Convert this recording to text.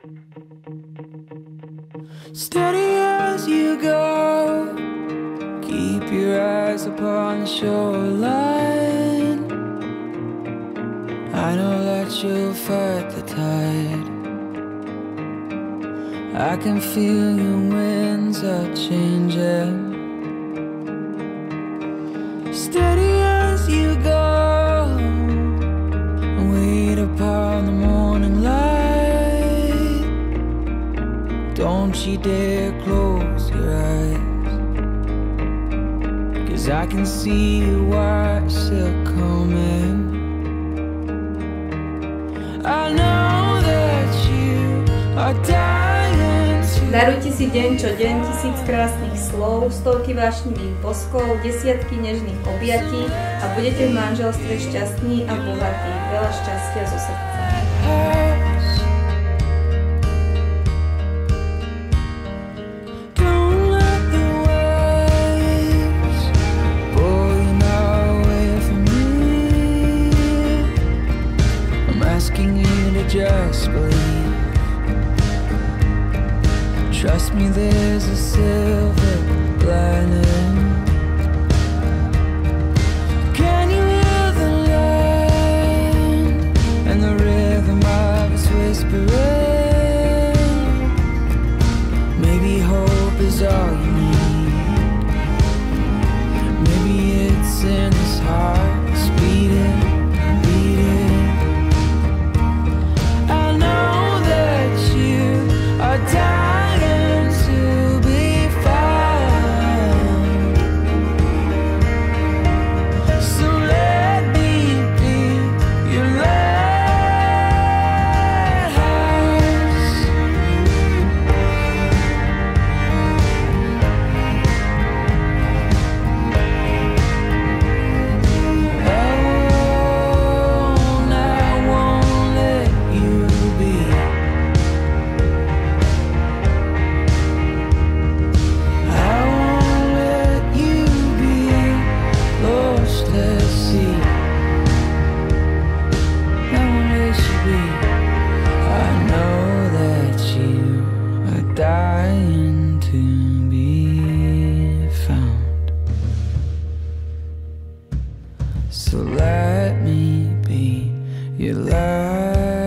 Steady as you go, keep your eyes upon the shoreline. I know that you'll fight the tide. I can feel your winds are changing. Steady as you go, wait upon the morning light. Don't you dare close your eyes, 'cause I can see your white silk coming. I know that you are dying to. Darujte si deň čo deň, 1000 krásnych slov, stovky vášnivých boskov, desiatky nežných objatí a budete v manželstve šťastní a bohatí. Veľa šťastia zo srdca. Just believe. Trust me, there's a silver lining. Can you hear the line and the rhythm of its whispering? Maybe hope is all you need. Maybe it's in this heart that's beating. Dying to be found, so let me be your lighthouse. Oh, and I won't let you be. Dying to be found, so let me be your light.